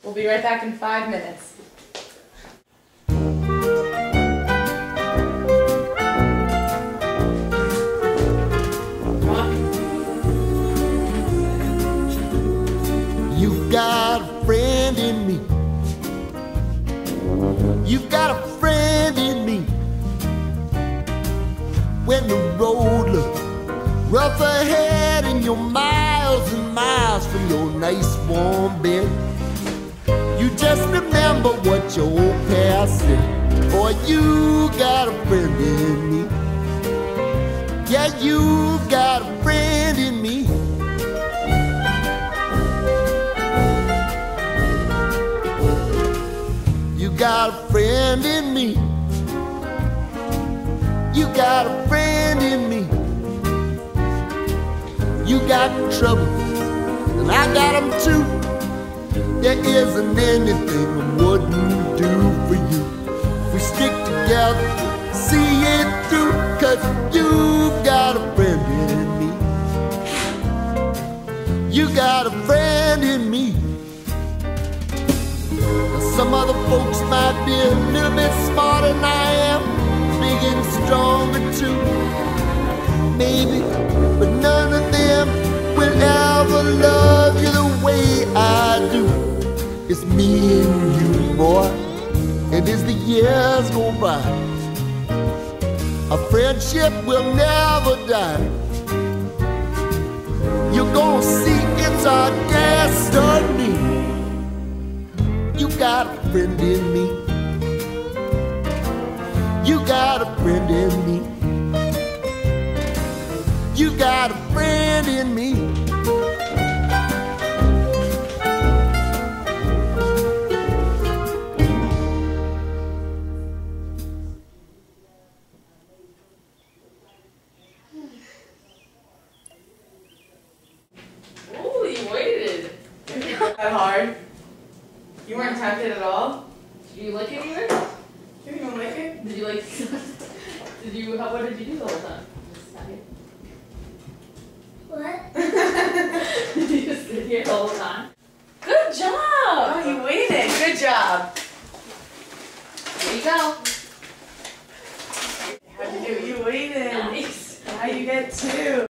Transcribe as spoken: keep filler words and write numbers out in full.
We'll be right back in five minutes. You've got a friend in me. You've got a friend in me. When the road looks rough ahead and you're miles and miles from your nice warm bed, you just remember what your old past said. Boy, you got a friend in me. Yeah, you got a friend in me. You got a friend in me. You got a friend in me. You got trouble, and I got them too. There isn't anything I wouldn't do for you. If we stick together, see it through, 'cause you got a friend in me. You got a friend in me. Some other folks might be a little bit smarter than I am, big and stronger too, maybe, but none of them will ever love you the way I do. It's me and you, boy, and as the years go by, our friendship will never die. You're gonna see it's our destiny. You got a friend in me. You got a friend in me. You got a friend in me. Ooh, you waited. That hard? You weren't tempted at all? Did you lick it either? You didn't even lick it? Did you like, did you, how, what did you do the whole time? What? Did you just sit here the whole time? Good job! Oh, you waited. Good job. There you go. How'd you do? You waited. Nice. Now you get two.